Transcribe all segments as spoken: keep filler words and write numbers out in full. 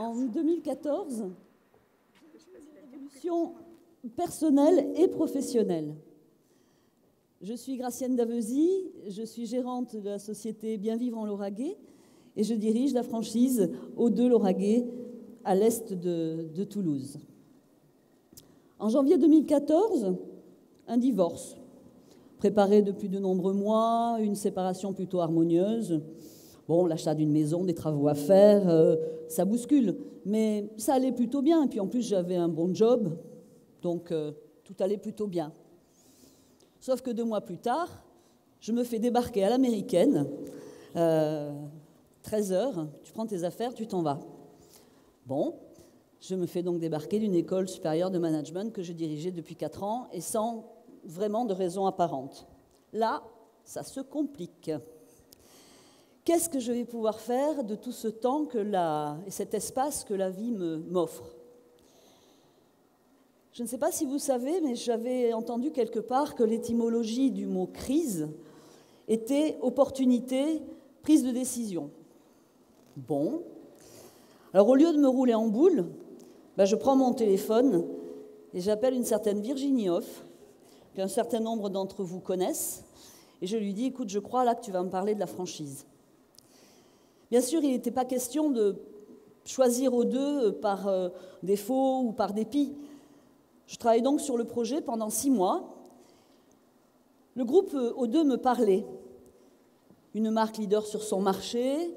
En deux mille quatorze, j'ai eu une évolution personnelle et professionnelle. Je suis Gracienne Davezy, je suis gérante de la société Bien Vivre en Lauragais et je dirige la franchise O deux Lauragais à l'est de, de Toulouse. En janvier deux mille quatorze, un divorce, préparé depuis de nombreux mois, une séparation plutôt harmonieuse. Bon, l'achat d'une maison, des travaux à faire, euh, ça bouscule, mais ça allait plutôt bien. Et puis en plus, j'avais un bon job, donc euh, tout allait plutôt bien. Sauf que deux mois plus tard, je me fais débarquer à l'américaine, euh, treize heures, tu prends tes affaires, tu t'en vas. Bon, je me fais donc débarquer d'une école supérieure de management que je dirigeais depuis quatre ans et sans vraiment de raison apparente. Là, ça se complique. Qu'est-ce que je vais pouvoir faire de tout ce temps que la, et cet espace que la vie me, m'offre? Je ne sais pas si vous savez, mais j'avais entendu quelque part que l'étymologie du mot « crise » était « opportunité, prise de décision ». Bon. Alors au lieu de me rouler en boule, ben, je prends mon téléphone et j'appelle une certaine Virginie Hoff, qu'un certain nombre d'entre vous connaissent, et je lui dis « Écoute, je crois là que tu vas me parler de la franchise ». Bien sûr, il n'était pas question de choisir O deux par euh, défaut ou par dépit. Je travaille donc sur le projet pendant six mois. Le groupe O deux me parlait. Une marque leader sur son marché,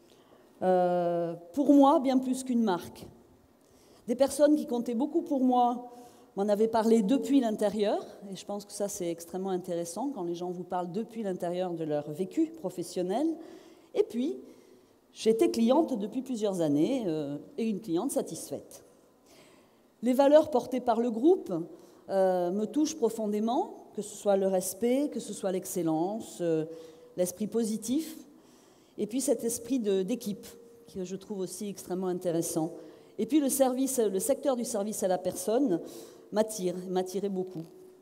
euh, pour moi, bien plus qu'une marque. Des personnes qui comptaient beaucoup pour moi m'en avaient parlé depuis l'intérieur, et je pense que ça, c'est extrêmement intéressant quand les gens vous parlent depuis l'intérieur de leur vécu professionnel. Et puis, j'étais cliente depuis plusieurs années euh, et une cliente satisfaite. Les valeurs portées par le groupe euh, me touchent profondément, que ce soit le respect, que ce soit l'excellence, euh, l'esprit positif, et puis cet esprit de, d'équipe, que je trouve aussi extrêmement intéressant. Et puis le, service, le secteur du service à la personne m'attire, m'attirait beaucoup.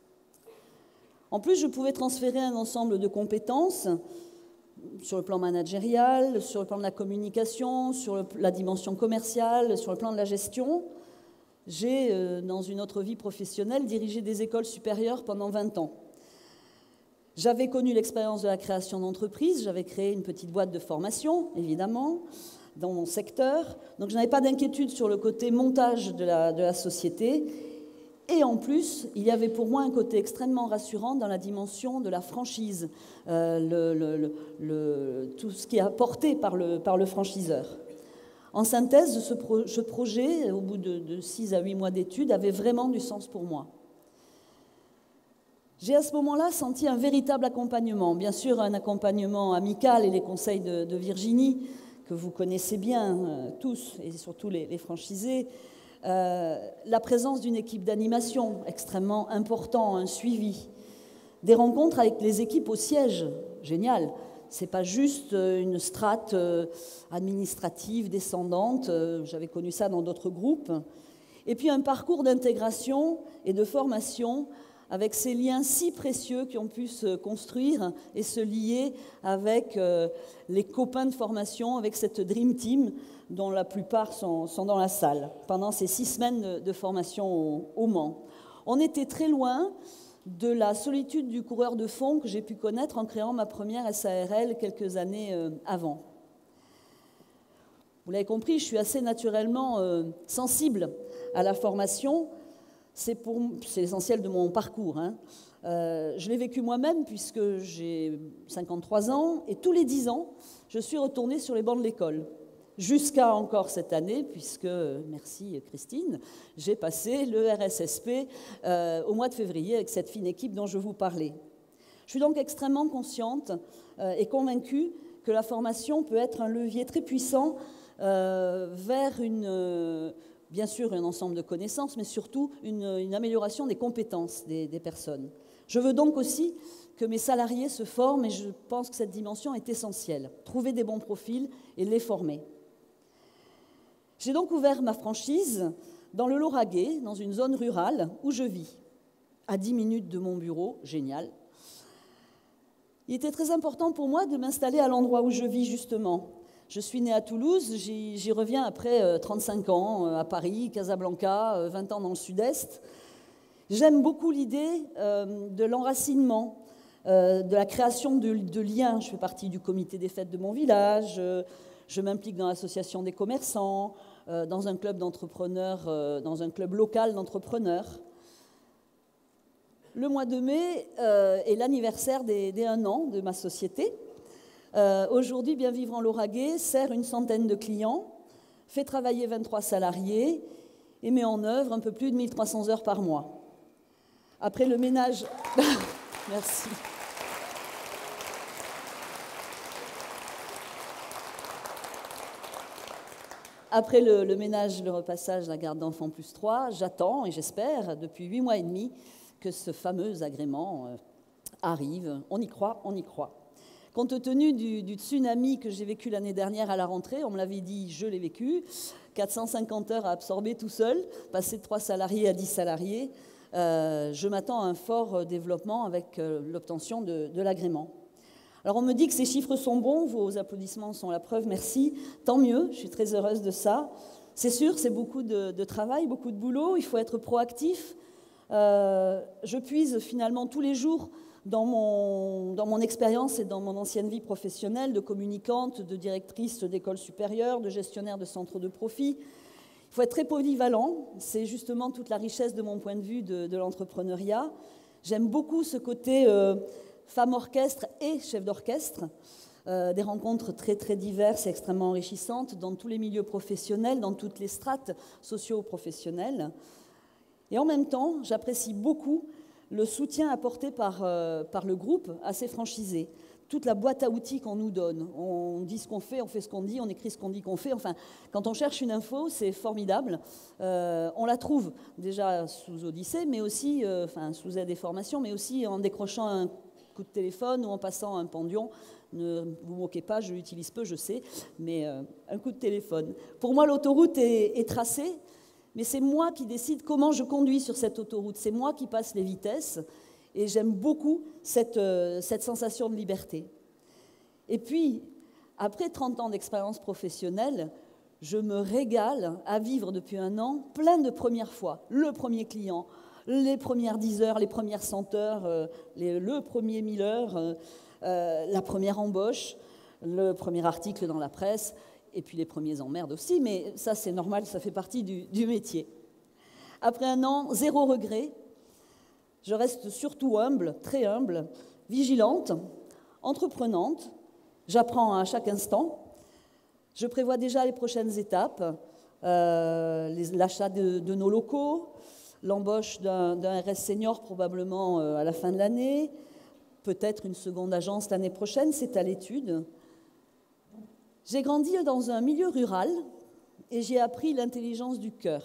En plus, je pouvais transférer un ensemble de compétences sur le plan managérial, sur le plan de la communication, sur le, la dimension commerciale, sur le plan de la gestion. J'ai, euh, dans une autre vie professionnelle, dirigé des écoles supérieures pendant vingt ans. J'avais connu l'expérience de la création d'entreprises, j'avais créé une petite boîte de formation, évidemment, dans mon secteur. Donc je n'avais pas d'inquiétude sur le côté montage de la, de la société. Et en plus, il y avait pour moi un côté extrêmement rassurant dans la dimension de la franchise, euh, le, le, le, le, tout ce qui est apporté par le, par le franchiseur. En synthèse, ce, pro, ce projet, au bout de, de six à huit mois d'études, avait vraiment du sens pour moi. J'ai à ce moment-là senti un véritable accompagnement, bien sûr un accompagnement amical et les conseils de, de Virginie, que vous connaissez bien euh, tous, et surtout les, les franchisés. Euh, la présence d'une équipe d'animation extrêmement important, un suivi, des rencontres avec les équipes au siège, génial. C'est pas juste une strate administrative descendante, j'avais connu ça dans d'autres groupes. Et puis un parcours d'intégration et de formation avec ces liens si précieux qui ont pu se construire et se lier avec les copains de formation, avec cette Dream Team dont la plupart sont, sont dans la salle, pendant ces six semaines de, de formation au, au Mans. On était très loin de la solitude du coureur de fond que j'ai pu connaître en créant ma première S A R L quelques années euh, avant. Vous l'avez compris, je suis assez naturellement euh, sensible à la formation. C'est, pour, c'est l'essentiel de mon parcours. Hein. Euh, je l'ai vécu moi-même puisque j'ai cinquante-trois ans et tous les dix ans, je suis retournée sur les bancs de l'école. Jusqu'à encore cette année, puisque, merci Christine, j'ai passé le R S S P euh, au mois de février avec cette fine équipe dont je vous parlais. Je suis donc extrêmement consciente euh, et convaincue que la formation peut être un levier très puissant euh, vers une, euh, bien sûr un ensemble de connaissances, mais surtout une, une amélioration des compétences des, des personnes. Je veux donc aussi que mes salariés se forment et je pense que cette dimension est essentielle. Trouver des bons profils et les former. J'ai donc ouvert ma franchise dans le Lauragais, dans une zone rurale où je vis, à dix minutes de mon bureau, génial. Il était très important pour moi de m'installer à l'endroit où je vis justement. Je suis née à Toulouse, j'y reviens après trente-cinq ans, à Paris, Casablanca, vingt ans dans le sud-est. J'aime beaucoup l'idée de l'enracinement, de la création de, de liens. Je fais partie du comité des fêtes de mon village, je m'implique dans l'association des commerçants, dans un club d'entrepreneurs, dans un club local d'entrepreneurs. Le mois de mai est l'anniversaire des, des un an de ma société. Euh, Aujourd'hui, Bien Vivre en Lauragais sert une centaine de clients, fait travailler vingt-trois salariés et met en œuvre un peu plus de mille trois cents heures par mois. Après le ménage... Merci. Après le, le ménage, le repassage, la garde d'enfants plus trois, j'attends et j'espère depuis huit mois et demi que ce fameux agrément euh, arrive. On y croit, on y croit. Compte tenu du, du tsunami que j'ai vécu l'année dernière à la rentrée, on me l'avait dit, je l'ai vécu, quatre cent cinquante heures à absorber tout seul, passer de trois salariés à dix salariés, euh, je m'attends à un fort développement avec euh, l'obtention de, de l'agrément. Alors on me dit que ces chiffres sont bons, vos applaudissements sont la preuve, merci, tant mieux, je suis très heureuse de ça. C'est sûr, c'est beaucoup de, de travail, beaucoup de boulot, il faut être proactif. Euh, je puise finalement tous les jours dans mon, dans mon expérience et dans mon ancienne vie professionnelle de communicante, de directrice d'école supérieure, de gestionnaire de centres de profit. Il faut être très polyvalent, c'est justement toute la richesse de mon point de vue de, de l'entrepreneuriat. J'aime beaucoup ce côté euh, femme orchestre et chef d'orchestre, euh, des rencontres très très diverses et extrêmement enrichissantes dans tous les milieux professionnels, dans toutes les strates socio-professionnelles. Et en même temps, j'apprécie beaucoup le soutien apporté par, euh, par le groupe à ses franchisés. Toute la boîte à outils qu'on nous donne. On dit ce qu'on fait, on fait ce qu'on dit, on écrit ce qu'on dit qu'on fait. Enfin, quand on cherche une info, c'est formidable. Euh, on la trouve déjà sous Odyssée, mais aussi, euh, enfin, sous aide des formations, mais aussi en décrochant un coup de téléphone ou en passant un pendion. Ne vous moquez pas, je l'utilise peu, je sais, mais euh, un coup de téléphone. Pour moi, l'autoroute est, est tracée. Mais c'est moi qui décide comment je conduis sur cette autoroute. C'est moi qui passe les vitesses. Et j'aime beaucoup cette, euh, cette sensation de liberté. Et puis, après trente ans d'expérience professionnelle, je me régale à vivre depuis un an plein de premières fois. Le premier client, les premières dix heures, les premières cent heures, euh, les, le premier mille heures, euh, euh, la première embauche, le premier article dans la presse. Et puis les premiers emmerdes aussi, mais ça c'est normal, ça fait partie du, du métier. Après un an, zéro regret. Je reste surtout humble, très humble, vigilante, entreprenante. J'apprends à chaque instant. Je prévois déjà les prochaines étapes, euh, l'achat de, de nos locaux, l'embauche d'un R S senior probablement euh, à la fin de l'année, peut-être une seconde agence l'année prochaine, c'est à l'étude. J'ai grandi dans un milieu rural et j'ai appris l'intelligence du cœur.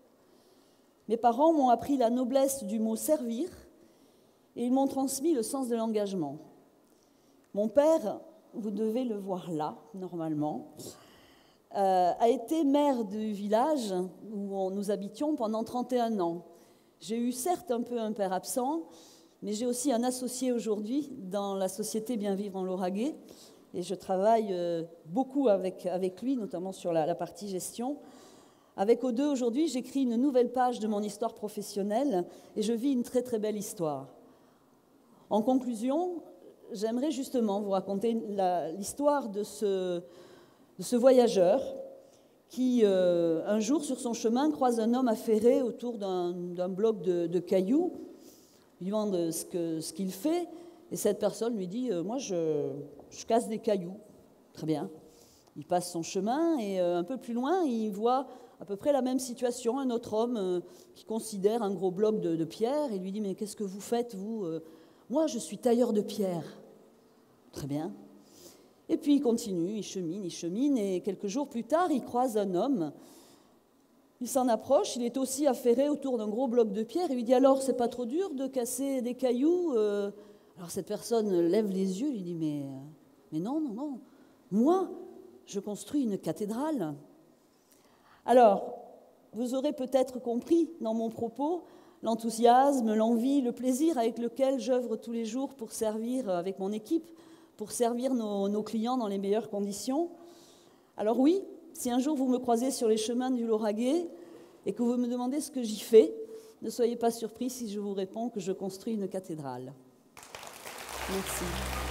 Mes parents m'ont appris la noblesse du mot « servir » et ils m'ont transmis le sens de l'engagement. Mon père, vous devez le voir là, normalement, euh, a été maire du village où on, nous habitions pendant trente et un ans. J'ai eu certes un peu un père absent, mais j'ai aussi un associé aujourd'hui dans la société Bien Vivre en Lauragais. Et je travaille euh, beaucoup avec, avec lui, notamment sur la, la partie gestion. Avec O deux, aujourd'hui, j'écris une nouvelle page de mon histoire professionnelle et je vis une très très belle histoire. En conclusion, j'aimerais justement vous raconter l'histoire de ce, de ce voyageur qui, euh, un jour, sur son chemin, croise un homme affairé autour d'un d'un bloc de, de cailloux, lui demande ce que, ce qu'il fait, et cette personne lui dit euh, « Moi, je, je casse des cailloux. » Très bien. Il passe son chemin et euh, un peu plus loin, il voit à peu près la même situation, un autre homme euh, qui considère un gros bloc de, de pierre et lui dit « Mais qu'est-ce que vous faites, vous ?»« Moi, je suis tailleur de pierre. » Très bien. Et puis il continue, il chemine, il chemine, et quelques jours plus tard, il croise un homme. Il s'en approche, il est aussi affairé autour d'un gros bloc de pierre, et lui dit « Alors, c'est pas trop dur de casser des cailloux euh... ?» Alors cette personne lève les yeux, lui dit « Mais, mais non, non, non, moi, je construis une cathédrale. » Alors, vous aurez peut-être compris dans mon propos l'enthousiasme, l'envie, le plaisir avec lequel j'œuvre tous les jours pour servir avec mon équipe, pour servir nos, nos clients dans les meilleures conditions. Alors oui, si un jour vous me croisez sur les chemins du Lauragais et que vous me demandez ce que j'y fais, ne soyez pas surpris si je vous réponds que je construis une cathédrale. Merci.